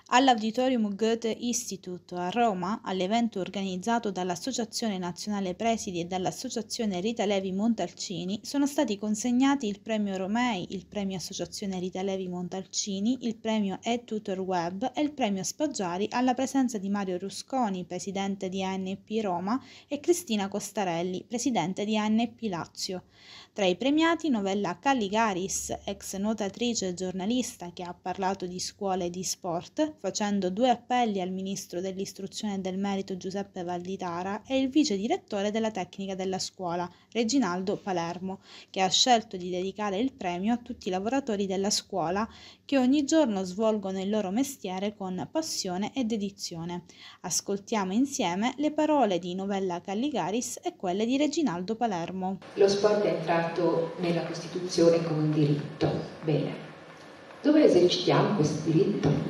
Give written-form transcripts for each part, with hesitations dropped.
All'Auditorium Goethe-Institut a Roma, all'evento organizzato dall'Associazione Nazionale Presidi e dall'Associazione Rita Levi Montalcini, sono stati consegnati il premio Romei, il premio Associazione Rita Levi Montalcini, il premio EdTutor Web e il premio Spaggiari alla presenza di Mario Rusconi, presidente di ANP Roma, e Cristina Costarelli, presidente di ANP Lazio. Tra i premiati Novella Calligaris, ex nuotatrice e giornalista che ha parlato di scuola e di sport, facendo 2 appelli al ministro dell'istruzione e del merito Giuseppe Valditara, e il vice direttore della tecnica della scuola, Reginaldo Palermo, che ha scelto di dedicare il premio a tutti i lavoratori della scuola che ogni giorno svolgono il loro mestiere con passione e dedizione. Ascoltiamo insieme le parole di Novella Calligaris e quelle di Reginaldo Palermo. Lo sport è entrato nella Costituzione come un diritto. Bene, dove esercitiamo questo diritto?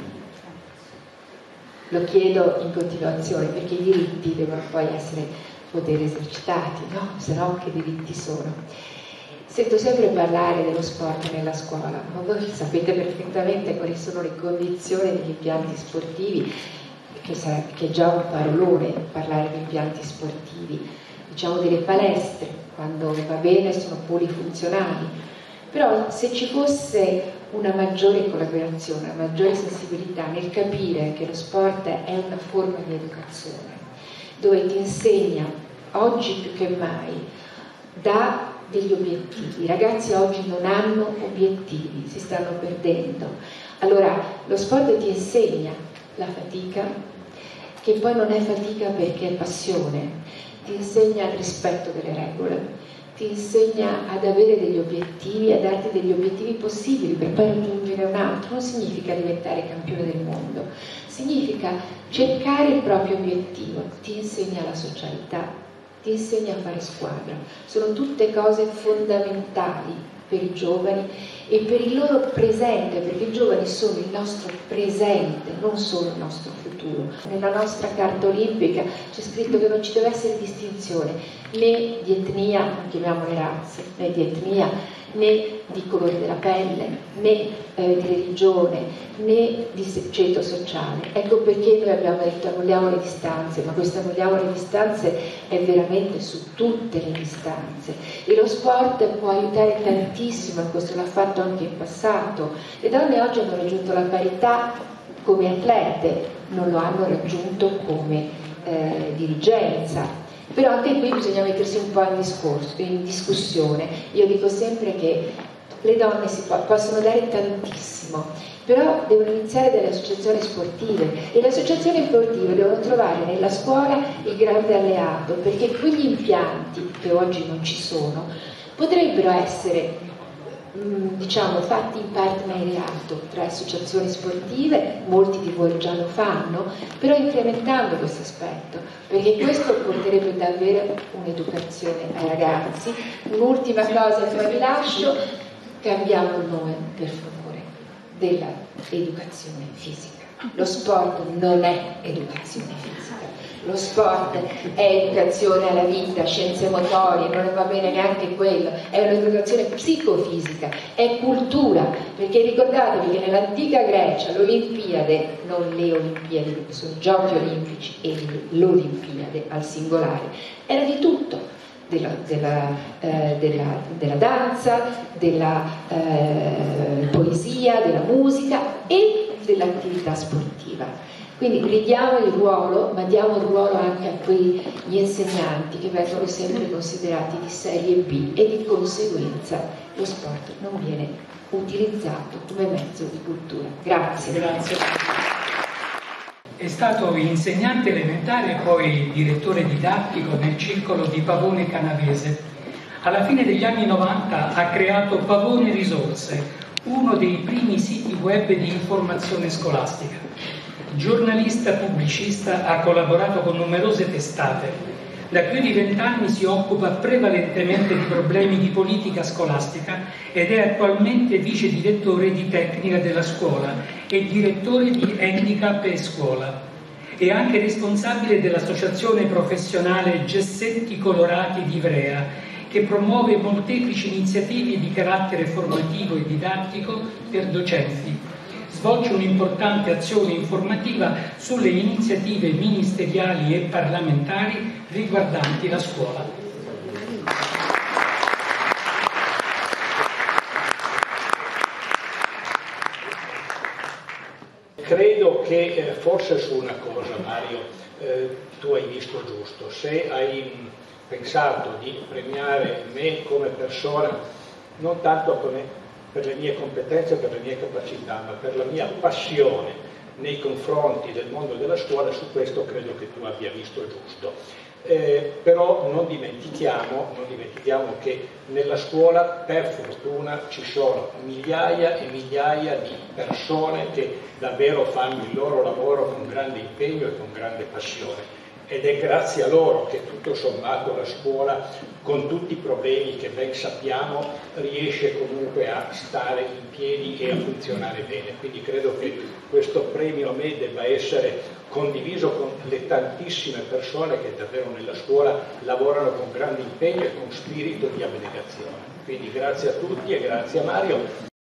Lo chiedo in continuazione perché i diritti devono poi poter esercitati, no? Se no che diritti sono? Sento sempre parlare dello sport nella scuola, ma voi sapete perfettamente quali sono le condizioni degli impianti sportivi, che è già un parolone parlare di impianti sportivi, diciamo delle palestre, quando va bene sono polifunzionali, però se ci fosse una maggiore collaborazione, una maggiore sensibilità nel capire che lo sport è una forma di educazione, dove ti insegna, oggi più che mai, dà degli obiettivi. I ragazzi oggi non hanno obiettivi, si stanno perdendo. Allora lo sport ti insegna la fatica, che poi non è fatica perché è passione, ti insegna il rispetto delle regole, ti insegna ad avere degli obiettivi, a darti degli obiettivi possibili per poi raggiungere un altro. Non significa diventare campione del mondo, significa cercare il proprio obiettivo, ti insegna la socialità, ti insegna a fare squadra. Sono tutte cose fondamentali per i giovani e per il loro presente, perché i giovani sono il nostro presente, non solo il nostro futuro. Nella nostra carta olimpica c'è scritto che non ci deve essere distinzione né di etnia, non chiamiamole razze, né di etnia, né di colore della pelle, né di religione, né di ceto sociale. Ecco perché noi abbiamo detto annulliamo le distanze, ma questo annulliamo le distanze è veramente su tutte le distanze, e lo sport può aiutare tantissimo in questo, l'ha fatto anche in passato. Le donne oggi hanno raggiunto la parità come atlete, non lo hanno raggiunto come dirigenza. Però anche qui bisogna mettersi un po' in discussione. Io dico sempre che le donne possono dare tantissimo, però devono iniziare dalle associazioni sportive, e le associazioni sportive devono trovare nella scuola il grande alleato, perché quegli impianti che oggi non ci sono potrebbero essere diciamo fatti in partenariato tra associazioni sportive, molti di voi già lo fanno, però incrementando questo aspetto, perché questo porterebbe davvero un'educazione ai ragazzi. Un'ultima cosa che vi lascio: cambiamo il nome per favore dell'educazione fisica. Lo sport non è educazione fisica, lo sport è educazione alla vita, scienze motorie, non va bene neanche quello, è un'educazione psicofisica, è cultura, perché ricordatevi che nell'antica Grecia l'Olimpiade, non le Olimpiadi, perché sono giochi olimpici, e l'Olimpiade al singolare, era di tutto, della danza, della poesia, della musica e dell'attività sportiva. Quindi ridiamo il ruolo, ma diamo il ruolo anche a quegli insegnanti che vengono sempre considerati di serie B, e di conseguenza lo sport non viene utilizzato come mezzo di cultura. Grazie. È stato insegnante elementare e poi direttore didattico nel circolo di Pavone Canavese. Alla fine degli anni 90 ha creato Pavone Risorse, uno dei primi siti web di informazione scolastica. Giornalista pubblicista, ha collaborato con numerose testate. Da più di 20 anni si occupa prevalentemente di problemi di politica scolastica ed è attualmente vice direttore di tecnica della scuola e direttore di handicap e scuola. È anche responsabile dell'associazione professionale Gessetti Colorati di Ivrea, che promuove molteplici iniziative di carattere formativo e didattico per docenti. svolge un'importante azione informativa sulle iniziative ministeriali e parlamentari riguardanti la scuola. Credo che forse su una cosa, Mario, tu hai visto giusto. Se hai pensato di premiare me come persona, non tanto per le mie competenze, per le mie capacità, ma per la mia passione nei confronti del mondo della scuola, su questo credo che tu abbia visto giusto. Però non dimentichiamo che nella scuola, per fortuna, ci sono migliaia e migliaia di persone che davvero fanno il loro lavoro con grande impegno e con grande passione. Ed è grazie a loro che tutto sommato la scuola, con tutti i problemi che ben sappiamo, riesce comunque a stare in piedi e a funzionare bene. Quindi credo che questo premio a me debba essere condiviso con le tantissime persone che davvero nella scuola lavorano con grande impegno e con spirito di abnegazione. Quindi grazie a tutti e grazie a Mario.